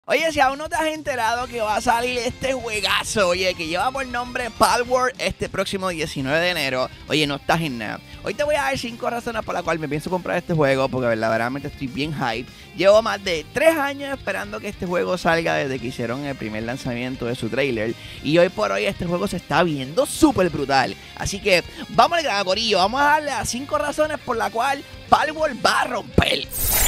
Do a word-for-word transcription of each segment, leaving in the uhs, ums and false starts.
Oye, si aún no te has enterado que va a salir este juegazo, oye, que lleva por nombre Palworld este próximo diecinueve de enero, oye, no estás en nada. Hoy te voy a dar cinco razones por las cuales me pienso comprar este juego, porque verdaderamente estoy bien hype. Llevo más de tres años esperando que este juego salga desde que hicieron el primer lanzamiento de su trailer, y hoy por hoy este juego se está viendo súper brutal. Así que vamos al grano, corillo, vamos a darle a cinco razones por las cuales Palworld va a romper.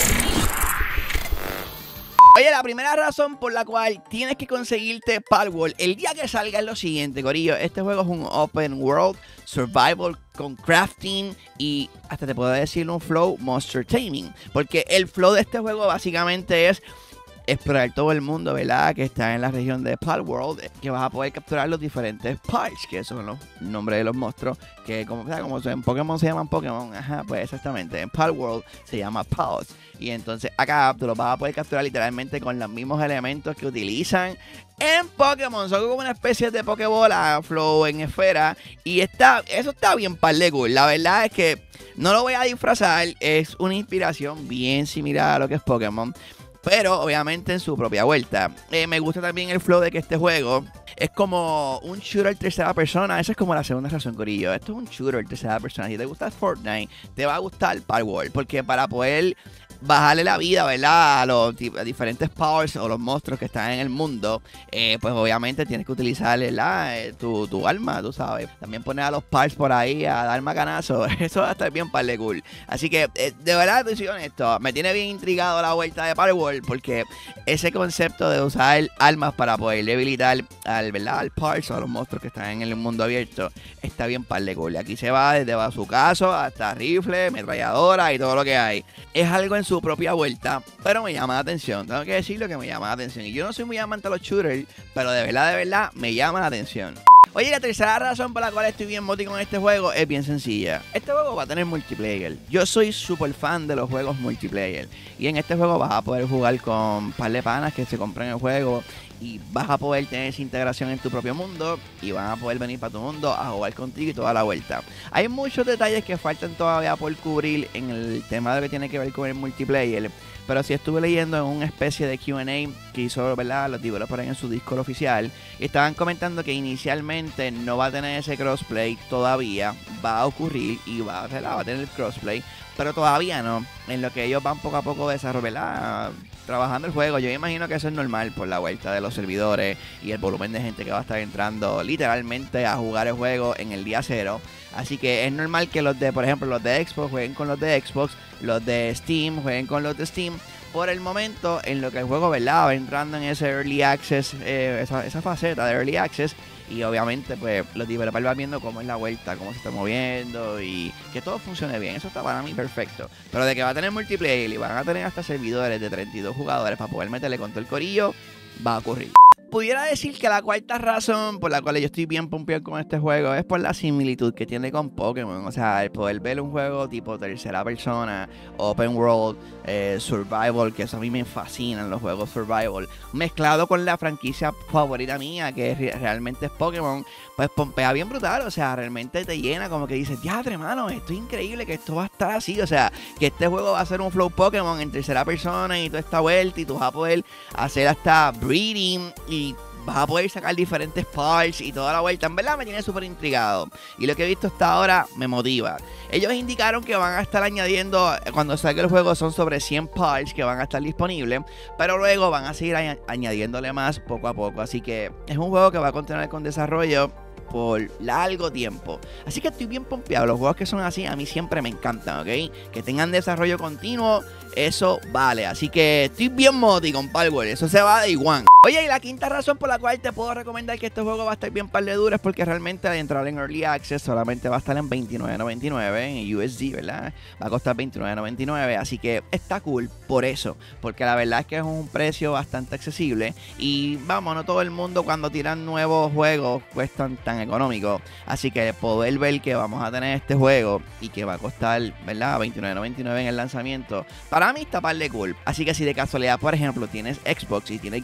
Oye, la primera razón por la cual tienes que conseguirte Palworld el día que salga es lo siguiente, corillo. Este juego es un open world survival con crafting y hasta te puedo decir un flow monster taming. Porque el flow de este juego básicamente es explorar todo el mundo, ¿verdad? Que está en la región de Palworld, que vas a poder capturar los diferentes Pals, que son los nombres de los monstruos, que como, o sea, como en Pokémon se llaman Pokémon, ajá, pues exactamente, en Palworld se llama Pals, y entonces acá tú los vas a poder capturar literalmente con los mismos elementos que utilizan en Pokémon. Son como una especie de Pokébola, flow en esfera, y está, eso está bien par de cool. La verdad es que no lo voy a disfrazar, es una inspiración bien similar a lo que es Pokémon, pero obviamente en su propia vuelta. Eh, me gusta también el flow de que este juego es como un shooter tercera persona. Esa es como la segunda razón, corillo. Esto es un shooter tercera persona. Si te gusta Fortnite, te va a gustar Palworld, porque para poder bajarle la vida, ¿verdad? A los a diferentes powers o los monstruos que están en el mundo, eh, pues obviamente tienes que utilizar eh, tu, tu arma, tú sabes. También poner a los pals por ahí a dar macanazo. Eso va a estar bien par de cool. Así que, eh, de verdad, te soy honesto, me tiene bien intrigado la vuelta de Palworld, porque ese concepto de usar armas para poder debilitar al, ¿verdad? al pals o a los monstruos que están en el mundo abierto está bien par de cool. Aquí se va desde bazucazo hasta rifle, ametralladora y todo lo que hay. Es algo en su propia vuelta, pero me llama la atención. Tengo que decirlo que me llama la atención. Y yo no soy muy amante de los shooters, pero de verdad, de verdad, me llama la atención. Oye, la tercera razón por la cual estoy bien moti con este juego es bien sencilla. Este juego va a tener multiplayer. Yo soy súper fan de los juegos multiplayer, y en este juego vas a poder jugar con un par de panas que se compran el juego, y vas a poder tener esa integración en tu propio mundo, y van a poder venir para tu mundo a jugar contigo y toda la vuelta. Hay muchos detalles que faltan todavía por cubrir en el tema de lo que tiene que ver con el multiplayer, pero sí estuve leyendo en una especie de Q and A que hizo, ¿verdad?, los developers en su Discord oficial, y estaban comentando que inicialmente no va a tener ese crossplay todavía. Va a ocurrir y va, ¿verdad?, va a tener el crossplay, pero todavía no. En lo que ellos van poco a poco desarrollando, trabajando el juego. Yo me imagino que eso es normal por la vuelta de los servidores y el volumen de gente que va a estar entrando literalmente a jugar el juego en el día cero. Así que es normal que los de, por ejemplo, los de Xbox jueguen con los de Xbox, los de Steam jueguen con los de Steam. Por el momento, en lo que el juego, ¿verdad?, va entrando en ese Early Access, eh, esa, esa faceta de Early Access. Y obviamente, pues, los developers van viendo cómo es la vuelta, cómo se está moviendo y que todo funcione bien. Eso está para mí perfecto. Pero de que va a tener multiplayer y van a tener hasta servidores de treinta y dos jugadores para poder meterle con todo el corillo, va a ocurrir. Pudiera decir que la cuarta razón por la cual yo estoy bien pompeado con este juego es por la similitud que tiene con Pokémon. O sea, el poder ver un juego tipo tercera persona, open world, eh, survival, que eso a mí me fascinan los juegos survival, mezclado con la franquicia favorita mía, que re realmente es Pokémon, pues pompea bien brutal. O sea, realmente te llena, como que dices, diadre, mano, esto es increíble que esto va a estar así. O sea, que este juego va a ser un flow Pokémon en tercera persona y toda esta vuelta, y tú vas a poder hacer hasta breeding y vas a poder sacar diferentes parts y toda la vuelta. En verdad me tiene súper intrigado, y lo que he visto hasta ahora me motiva. Ellos indicaron que van a estar añadiendo, cuando salga el juego, son sobre cien parts que van a estar disponibles, pero luego van a seguir añadiéndole más poco a poco. Así que es un juego que va a continuar con desarrollo por largo tiempo. Así que estoy bien pompeado. Los juegos que son así a mí siempre me encantan, ¿ok? Que tengan desarrollo continuo, eso vale. Así que estoy bien moti con Palworld. Eso se va de igual. Oye, y la quinta razón por la cual te puedo recomendar que este juego va a estar bien par de duro es porque realmente al entrar en Early Access solamente va a estar en veintinueve noventa y nueve en U S D, ¿verdad? Va a costar veintinueve noventa y nueve, así que está cool por eso, porque la verdad es que es un precio bastante accesible, y vamos, no todo el mundo cuando tiran nuevos juegos cuestan tan económicos. Así que poder ver que vamos a tener este juego y que va a costar, ¿verdad?, veintinueve noventa y nueve en el lanzamiento, para mí está par de cool. Así que si de casualidad, por ejemplo, tienes Xbox y tienes Game Pass,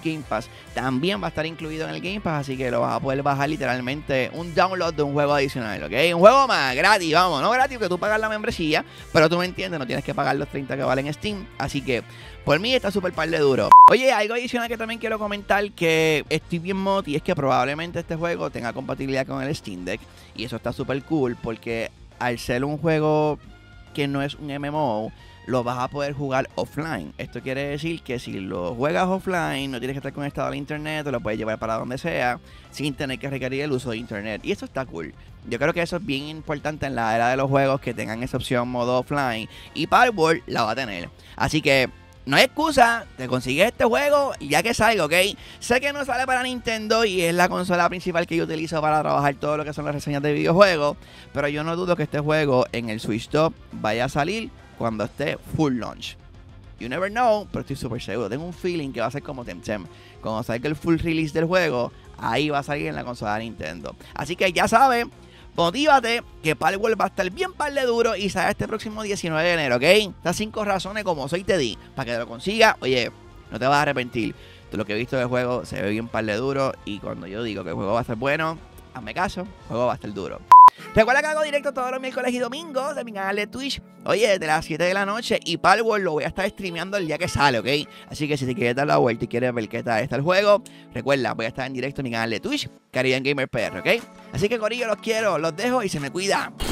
Pass también va a estar incluido en el Game Pass, así que lo vas a poder bajar literalmente un download de un juego adicional, ¿ok? Un juego más, gratis, vamos, no gratis que tú pagas la membresía, pero tú me entiendes, no tienes que pagar los treinta que valen Steam, así que por mí está súper par de duro. Oye, algo adicional que también quiero comentar que estoy bien moti es que probablemente este juego tenga compatibilidad con el Steam Deck y eso está súper cool porque al ser un juego que no es un M M O, lo vas a poder jugar offline. Esto quiere decir que si lo juegas offline, no tienes que estar conectado al internet, te lo puedes llevar para donde sea, sin tener que requerir el uso de internet. Y eso está cool. Yo creo que eso es bien importante en la era de los juegos, que tengan esa opción modo offline. Y Palworld la va a tener. Así que no hay excusa, te consigues este juego ya que salga, ¿ok? Sé que no sale para Nintendo y es la consola principal que yo utilizo para trabajar todo lo que son las reseñas de videojuegos, pero yo no dudo que este juego en el Switch Top vaya a salir cuando esté full launch. You never know, pero estoy súper seguro. Tengo un feeling que va a ser como Temtem. Cuando salga el full release del juego, ahí va a salir en la consola de Nintendo. Así que ya sabes, motívate, que Palworld va a estar bien par de duro y sale este próximo diecinueve de enero, ¿ok? Estas cinco razones como soy te di, para que te lo consigas, oye, no te vas a arrepentir. Todo lo que he visto del juego se ve bien par de duro y cuando yo digo que el juego va a ser bueno, hazme caso, el juego va a estar duro. Recuerda que hago directo todos los miércoles y domingos de mi canal de Twitch, oye, desde las siete de la noche, y Palworld lo voy a estar streameando el día que sale, ¿ok? Así que si te quieres dar la vuelta y quieres ver qué tal está el juego, recuerda, voy a estar en directo en mi canal de Twitch, Caribbean Gamer P R, ¿ok? Así que corillo, los quiero, los dejo y se me cuida.